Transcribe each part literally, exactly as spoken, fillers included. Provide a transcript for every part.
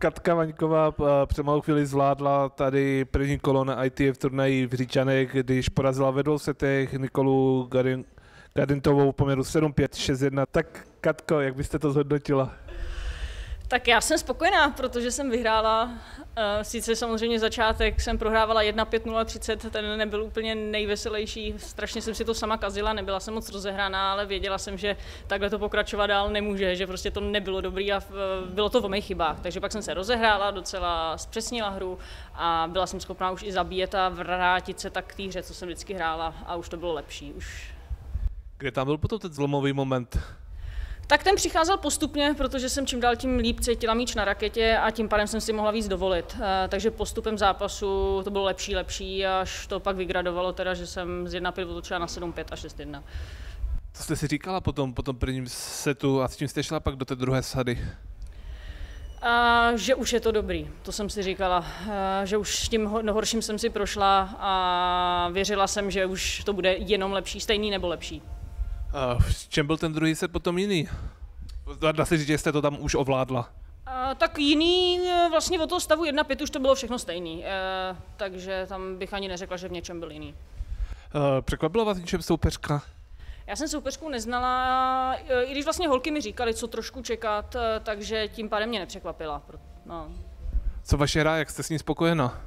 Katka Vaňková před malou chvíli zvládla tady první kolo na I T F turnaji v Říčanech, když porazila ve dvou setech Nikolu Garin, Garintovou v poměru sedm pět šest jedna. Tak Katko, jak byste to zhodnotila? Tak já jsem spokojená, protože jsem vyhrála. Sice samozřejmě začátek jsem prohrávala jedna pět nula třicet, ten nebyl úplně nejveselější, strašně jsem si to sama kazila, nebyla jsem moc rozehraná, ale věděla jsem, že takhle to pokračovat dál nemůže, že prostě to nebylo dobrý a bylo to o mých chybách. Takže pak jsem se rozehrála, docela zpřesnila hru a byla jsem schopná už i zabíjet a vrátit se tak k té hře, co jsem vždycky hrála a už to bylo lepší. Už... Kde tam byl potom ten zlomový moment? Tak ten přicházel postupně, protože jsem čím dál tím líp cítila míč na raketě a tím pádem jsem si mohla víc dovolit. Takže postupem zápasu to bylo lepší, lepší, až to pak vygradovalo teda, že jsem z jedna pět otočila na sedm pět a šest jedna. Co jste si říkala potom po tom prvním setu a s tím jste šla pak do té druhé sady? A, že už je to dobrý, to jsem si říkala, a, že už s tím horším jsem si prošla a věřila jsem, že už to bude jenom lepší, stejný nebo lepší. A v čem byl ten druhý set potom jiný? Dá se říct, že jste to tam už ovládla. A, tak jiný, vlastně od toho stavu jedna pět už to bylo všechno stejný, e, takže tam bych ani neřekla, že v něčem byl jiný. E, překvapila vás něčem soupeřka? Já jsem soupeřku neznala, i když vlastně holky mi říkali, co trošku čekat, takže tím pádem mě nepřekvapila. No. Co vaše hra, jak jste s ní spokojená?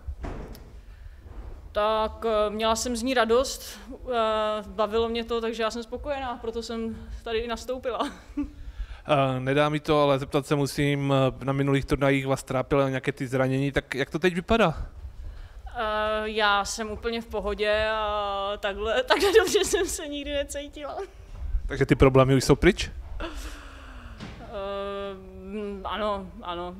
Tak měla jsem z ní radost, bavilo mě to, takže já jsem spokojená, proto jsem tady i nastoupila. Nedá mi to, ale zeptat se musím, na minulých turnajích vás trápilo nějaké ty zranění, tak jak to teď vypadá? Já jsem úplně v pohodě a takhle, takhle dobře jsem se nikdy necítila. Takže ty problémy už jsou pryč? Uh, ano, ano.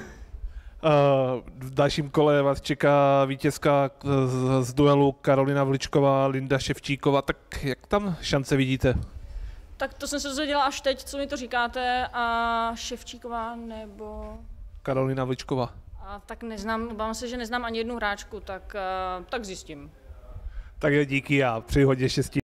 V dalším kole vás čeká vítězka z, z duelu Karolina Vličková, Linda Ševčíková, tak jak tam šance vidíte? Tak to jsem se dozvěděla až teď, co mi to říkáte, a Ševčíková nebo... Karolina Vličková. A tak neznám, obávám se, že neznám ani jednu hráčku, tak, tak zjistím. Tak díky a přeji hodně štěstí.